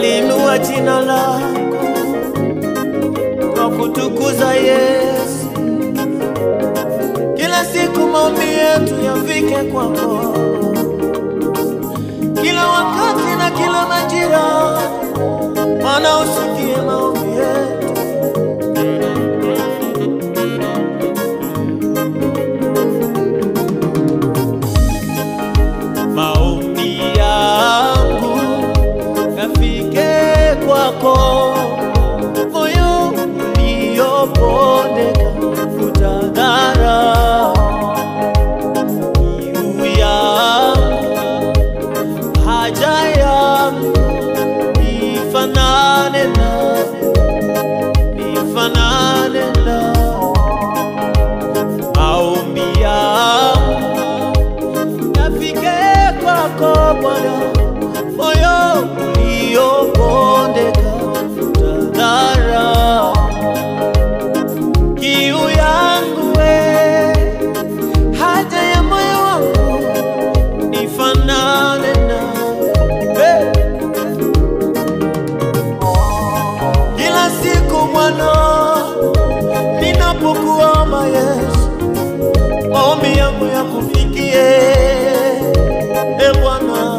Twaliinua jina lako kwa kutukuza Yesu. Kila siku maombi yetu yafike kwako, kila wakati na kila majira, maana usikie maombi yetu. Maombi yangu yafike kwako, moyo uliopondeka utadhara. Kiu yangu, haja yangu, nifanane nawe, nifanane nawe. Maombi yangu yafike kwako Bwana, moyo uliopondeka utadhara. Kiu yangu haja ya moyo wangu, nifanane nawe. Kila siku Bwana ninapokuomba Yesu, maombi yangu yakufikie Bwana.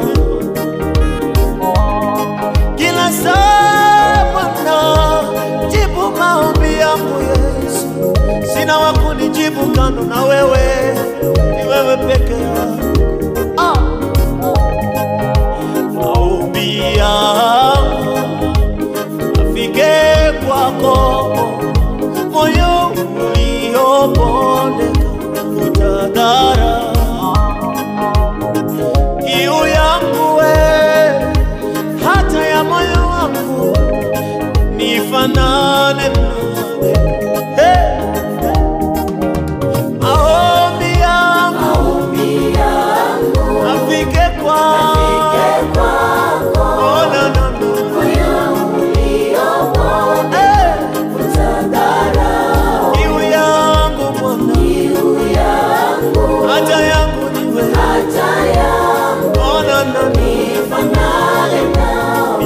Kila saa Bwana jibu maombi yangu Yesu. Sina wa kunijibu kando na wewe, ni wewe peke yako. Maombi yangu afike kwako, moyo uliopondeka utadhara. Kiu yangu hata ya moyo wangu, nifanane nawe. Maombi yangu afike kwako, oh, no. Kiu yangu Bwana, haja yangu niwe, oh, no. Nifanane nawe.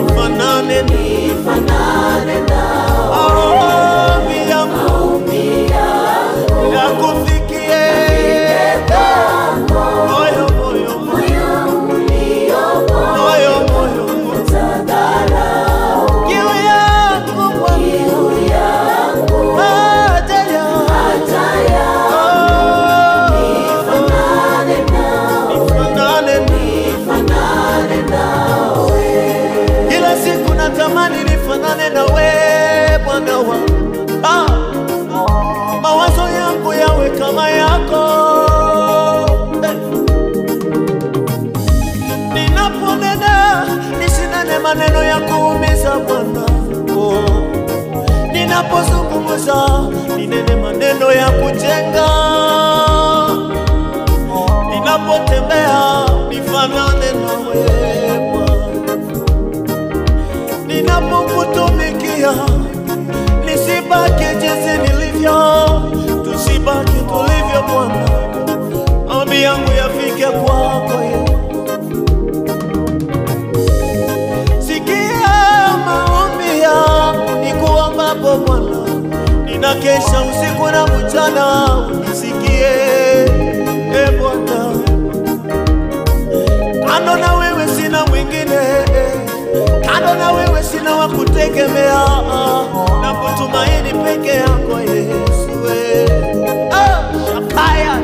Maombi yangu yakufikie, moyo kiu yangu Bwana, haja yangu, nifanane nawe. Kila siku natamani nifanane nawe Bwana wangu. Mawazo yangu yawe kama yako. Ninaponena nisinene maneno ya kuumiza Bwana. Ninapozungumza ninene maneno ya kujenga. Ninapotembea nifanane nawe Bwana. Ninapokutumikia nisibaki jinsi nilivyo, tusibaki tulivyo Bwana. Maombi yangu yafike kwako Yesu. Sikia maombi yangu nikuombapo Bwana, ninakesha usiku na mchana, unisikie Bwana. Kando na wewe sina mwingine, kando na wewe sina wa kutegemea, na kutumaini peke yako Yesu. Shakaya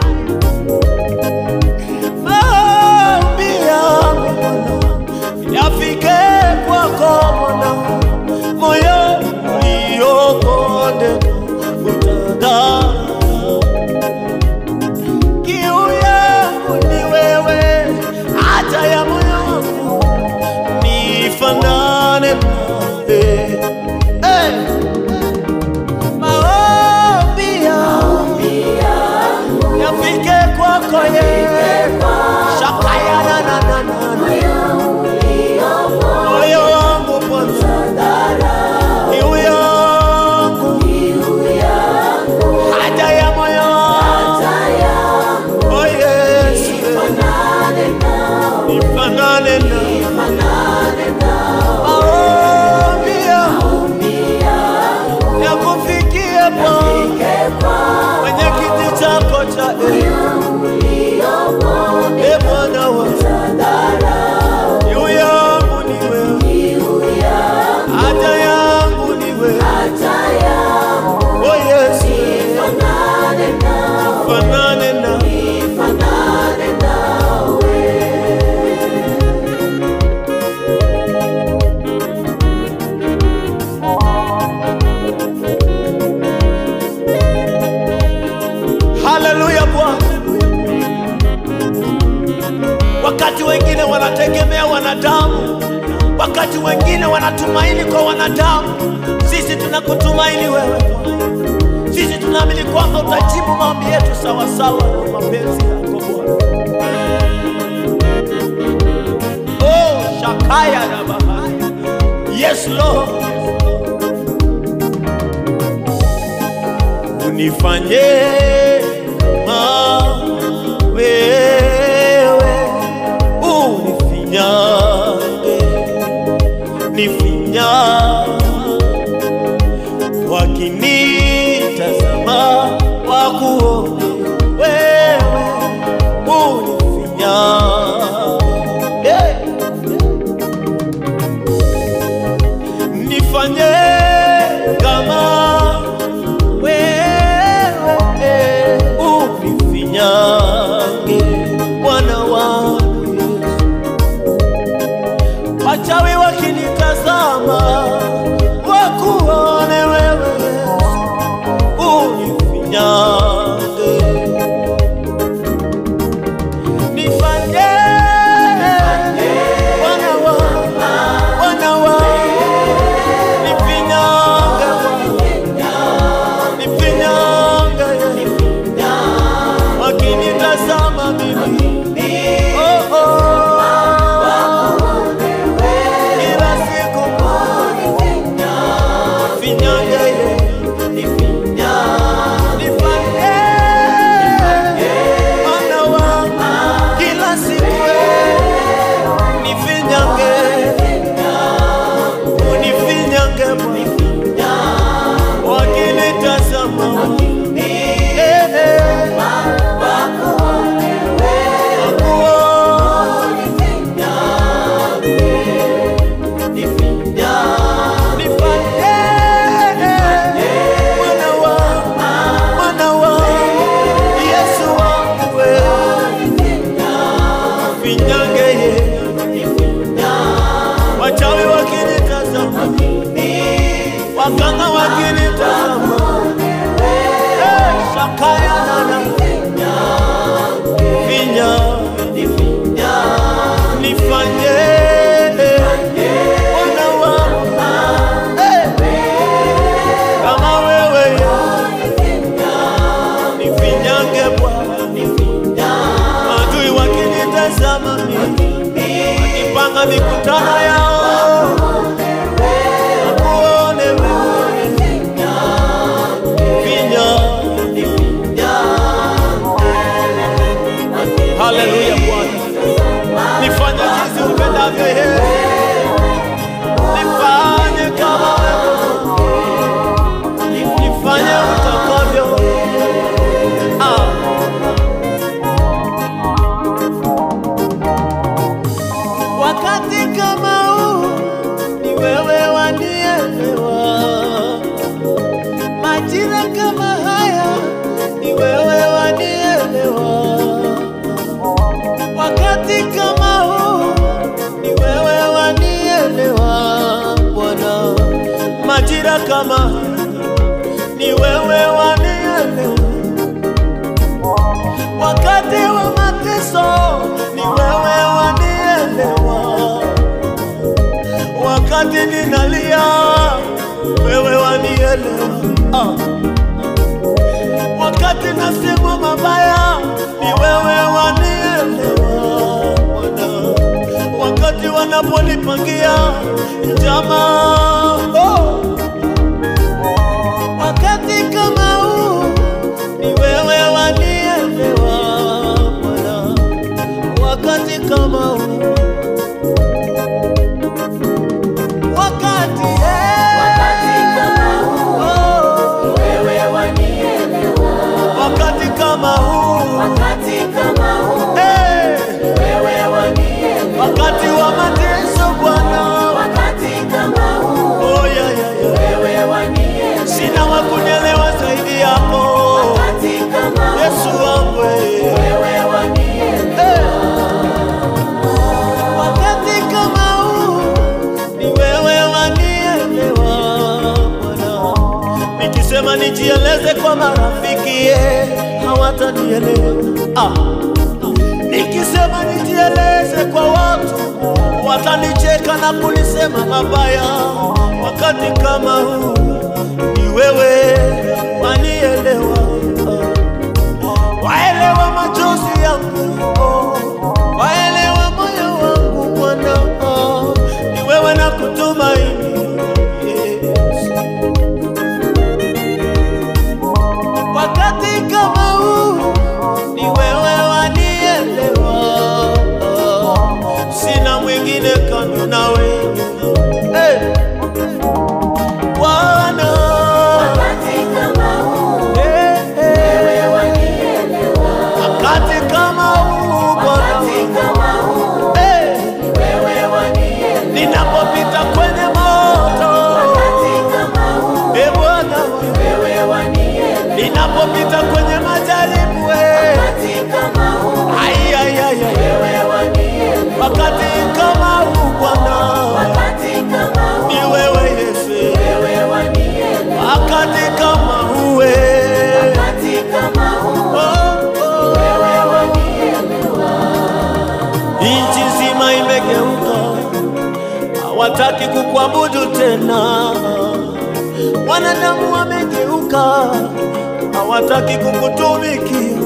maombi yangu Bwana yafike kwako Bwana, moyo uliopondeka utadhara. Kiu yangu ni wewe, haja ya moyo wangu, nifanane nawe. Maombi yangu yafike kwako Yesu. Shakaya na moyo wangu Bwana, kiu yangu, haja ya moyo wangu, oh Yesu, nifanane nawe. wanadamu, wakati wengine wanatumaini kwa wanadamu. Sisi tunakutumaini wewe. Sisi tunaamini kwamba utajibu maombi yetu sawa sawa na mapenzi yako Bwana. Oh, shakaya na bahaya. Yes Lord. Unifanye kama wewe, unifinyange, nifinyange, wakinitazama wakuone wewe, unifinyange, nifanye kama Bwana wangu Yesu. Wachawi wakinitazama wakuone wewe Yesu, unifinyange, nifanye Bwana wangu, nifinyange, nifinyange wakinitazama mimi, oh oh, kila siku nifinyange, nifanye Bwana wangu, kila siku nifinyange, unifinyange wakinitazama wakanga wakinitazama, shakaya nana finya, nifanye Bwana wangu kama wewe, nifinyange Bwana, adui wakinitazama mimi, wakipanga mikutano yao haleluya Bwana, nifanye jinsi upendavyo Yesu, nifanye kama wewe, nifanye utakavyo. Wakati kama huu ni wewe wanielewa, majira kama haya ni wewe wanielewa, wakati kama huu ni wewe wanielewa Bwana, majira kama ni wewe wanielewa, wakati wa mateso ni wewe wanielewa, wakati ninalia wewe wanielewa, wakati nasema mabaya ni wewe wanielewa Bwana, wakati wanaponipangia njama, wakati kama huu ni wewe wanielewa Bwana, wakati kama huu, wakati kama huu wewe wanielewa, wakati kama huu, wewe wanielewa, wakati wa mateso Bwana, wakati kama huu, oh yeah, wewe wanielewa, sina wakunielewa zaidi yako, wakati kama huu, Yesu wangu wewe wanielewa, wakati kama huu ni wewe wanielewa Bwana, nikisema nijieleze kwa marafiki hawatanielewa, nikisema nijieleze kwa watu watanicheka na kunisema mabaya. Wakati kama huu ni wewe wanielewa, waelewa machozi yangu, waelewa moyo wangu Bwana, ni wewe na kutumaini. Wakati kama huu ni wewe wanielewa, sina mwingine kando na wewe. Bwana, wakati kama huu wewe wanielewa, wakati kama huu Bwana, wewe wanielewa, ninapopita kwenye moto, wakati kama huu Bwana, wewe wanielewa, ninapopita kwenye majaribu, wakati kama huu wewe wanielewa, wakati kama huu Bwana, wakati kama huu ni wewe Yesu, wewe wanielewa, wakati kama huu, wakati kama huu wewe wanielewa. Nchi nzima imegeuka, hawataki kukuabudu tena. Wanadamu wamegeuka, hawataki kukutumikia.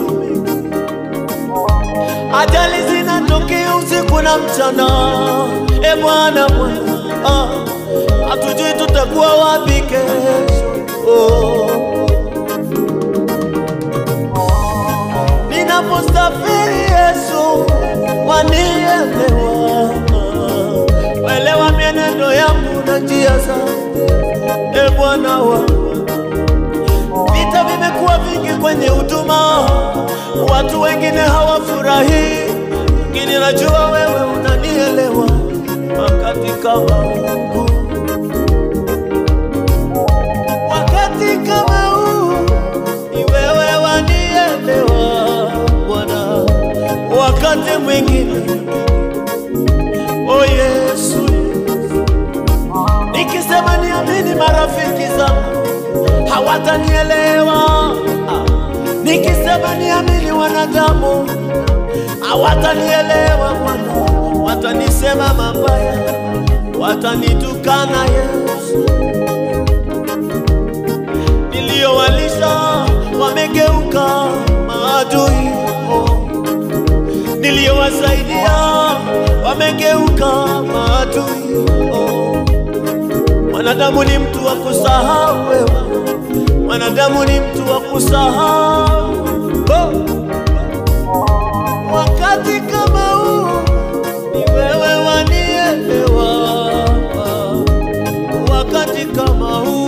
Ajali zinatokea usiku na mchana. Bwana, hatujui tutakuwa wapi kesho. Ninaposafiri Yesu wanielewa, waelewa mienendo yangu na njia zangu. Bwana wangu, vita vimekuwa vingi kwenye huduma, watu wengine hawafurahi, lakini najua wewe unanielewa. Wakati kama huu, wakati kama huu ni wewe wanielewa Bwana. Wakati mwingine Yesu, nikisema niamini marafiki zangu hawatanielewa. Nikisema niamini wanadamu hawatanielewa Bwana, watanisema mabaya, watanitukana Yesu. Niliyowalisha wamegeuka maadui, niliyowasaidia wamegeuka maadui. Mwanadamu ni mtu wa kusahau wewe, mwanadamu ni mtu wa kusahau. Wakati kama huu ni wewe wanielewa, wakati kama huu,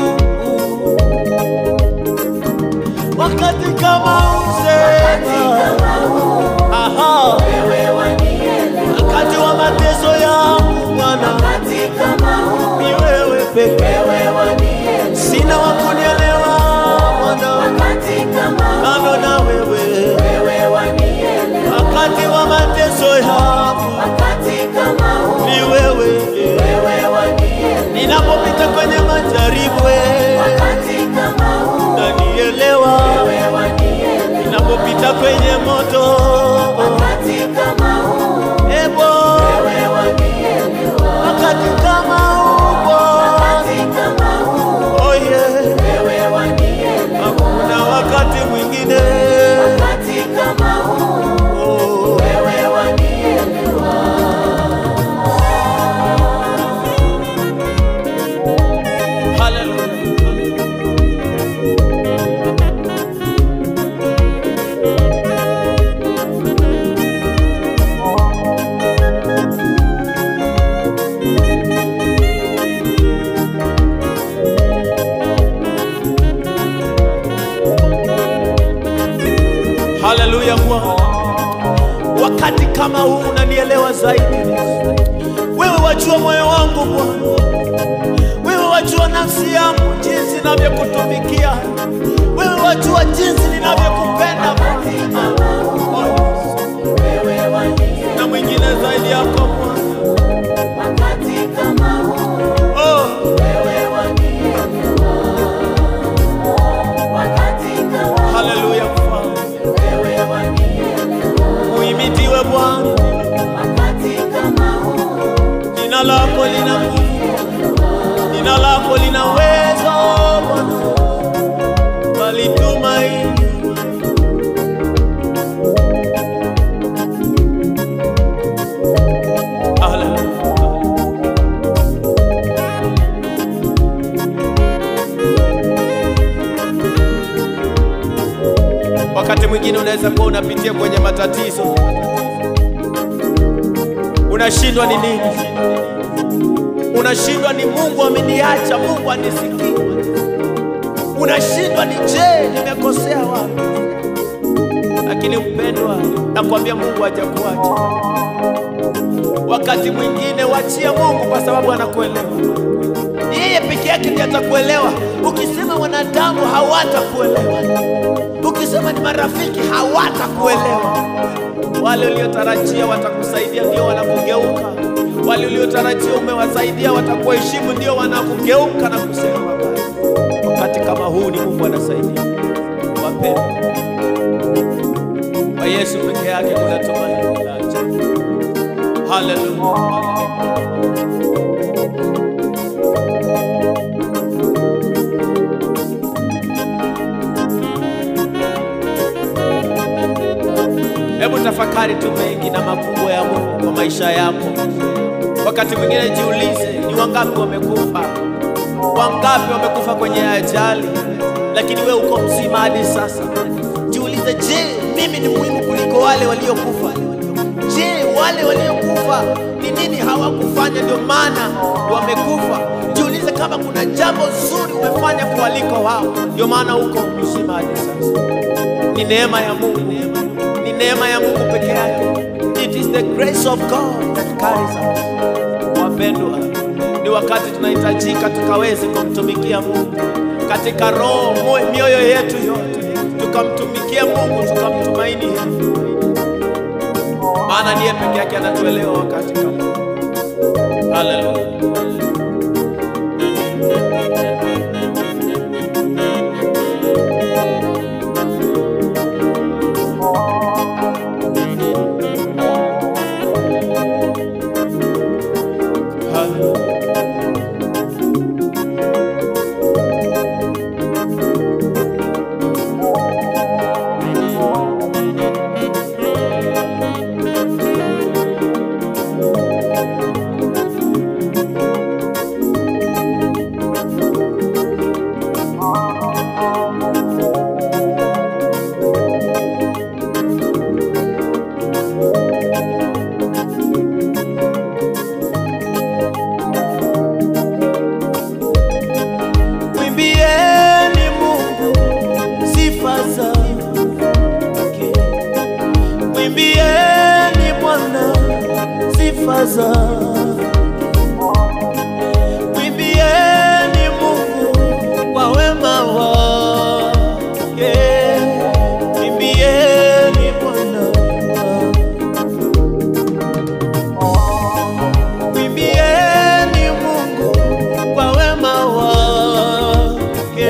wakati kama huu wewe wanielewa, wakati wa mateso yangu Bwana, wakati kama huu ni wewe pekee, wewe wanielewa, sina wa kunielewa Bwana, wakati kama huu na wewe, wewe wanielewa, wakati wa mateso yangu, wakati kama huu ni wewe, wewe wanielewa, ninapopita kwenye majaribu, wakati kama huu unanielewa, wewe wanielewa, ninapopita kwenye moto, wakati kama huu wewe wanielewa, wakati kama huu, wakati kama huu wewe wanielewa, hakuna wakati mwingine, wakati kama huu wewe wanielewa. Hallelujah. Haleluya Bwana, wakati kama huu unanielewa zaidi. Wewe wajua moyo wangu Bwana, wewe wajua nafsi yangu jinsi ninavyokutumikia, wewe wajua jinsi ninavyokupenda Bwana. Na mwingine zaidi yako Bwana, wakati kama huu wewe wanielewa, wakati kama haleluya wewe wanielewa, uimidiwe Bwana, wakati kama huu Jina lako lina nguvu, jina lako lina uwezo Bwana, walitumaini. Wakati mwingine unaweza kuwa unapitia kwenye matatizo, unashindwa ni nini? Unashindwa ni Mungu ameniacha, Mungu anisikii. Unashindwa ni je, nimekosea wapi? Lakini mpendwa, nakwambia Mungu hajakuacha. Wakati mwingine wachia Mungu kwa sababu anakuelewa. Yeye peke yake ndiye atakuelewa. Ukisema wanadamu hawatakuelewa, ukisema ni marafiki hawatakuelewa. Wale uliotarajia watakusaidia ndio wanakugeuka. Wale uliotarajia umewasaidia watakuheshimu ndio wanakugeuka na kusema mabaya. Wakati kama huu ni Mungu anasaidia. Wapendwa, kwa Yesu peke yake kuna tumaini la ajabu. Hallelujah. Hebu tafakari tu mengi na makubwa ya Mungu kwa maisha yako. Wakati mwingine jiulize, ni wangapi wamekufa? Wangapi wamekufa kwenye ajali, lakini wewe uko mzima hadi sasa? Jiulize, je, mimi ni muhimu kuliko wale waliokufa? Je, wale waliokufa ni nini hawakufanya ndio maana wamekufa? Jiulize kama kuna jambo zuri umefanya kuliko wao ndio maana uko mzima hadi sasa. Ni neema ya Mungu. Ni neema ya Mungu peke yake. It is the grace of God that carries us. Wapendwa, ni wakati tunahitajika tukaweze kumtumikia Mungu katika roho, mioyo yetu yote, tukamtumikia Mungu, tukamtumaini yeye, maana ndiye peke yake anatuelewa wakati kama. Hallelujah. Mwimbieni Bwana sifa zake. Mwimbieni Mungu kwa wema wake. Mwimbieni Bwana. Mwimbieni Mungu kwa wema wake.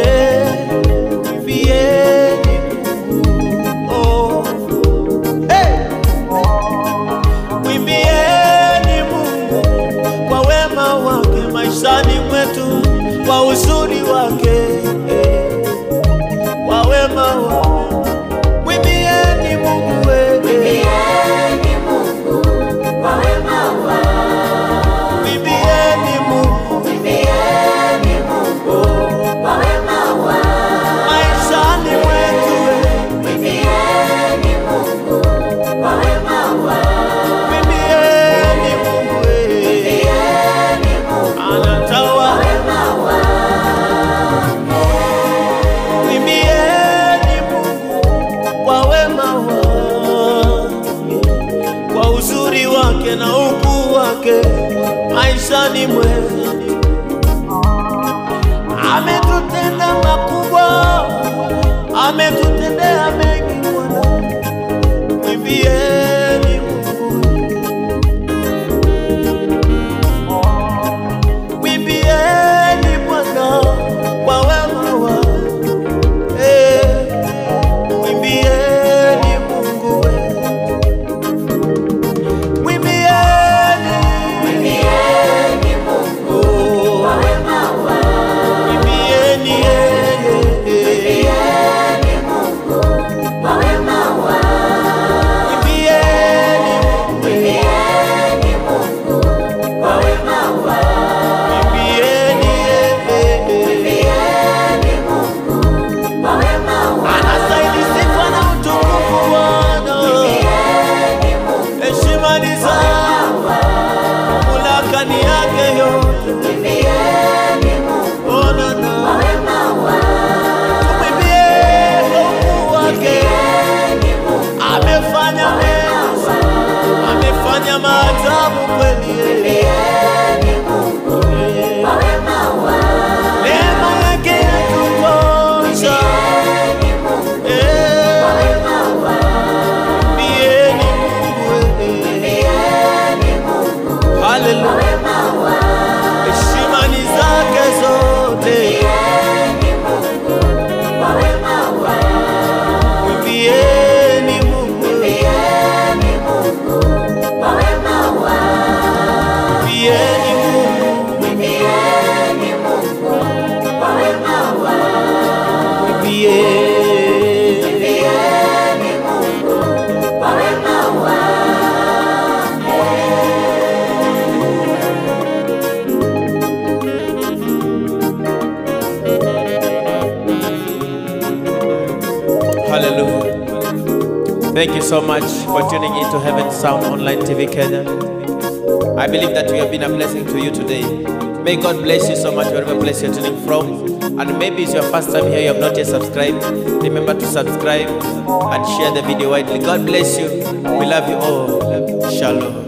Mwimbieni Mungu. Oh. Hey! Mwimbieni Mungu kwa wema wake maishani mwetu, kwa uzuri wake, kwa wema wake. Mwimbieni Mungu wewe. Mwimbieni Mungu kwa wema wake. Mwimbieni Mungu. Mwimbieni Mungu kwa wema wake maishani mwetu. Mwimbieni Mungu kwa wema wake. Mwimbieni Mungu wewe. Mwimbieni Mungu Anatawa. kwa wema wake. Mwimbieni Mungu kwa wema wake, kwa uzuri wake na ukuu wake maishani mwetu. Ametutenda makubwa, ametutendea mengi Bwana. Mwimbieni Mungu. Mwimbieni Bwana kwa wema wake. Mwimbieni Mungu wewe. Mwimbieni. Mwimbieni Thank you so much for tuning into Heaven Sound Online TV Kenya. I believe that we have been a blessing to you today. May God bless you so much wherever place you're tuning from. And maybe it's your first time here, you have not yet subscribed. Remember to subscribe and share the video widely. God bless you. We love you all. Shalom.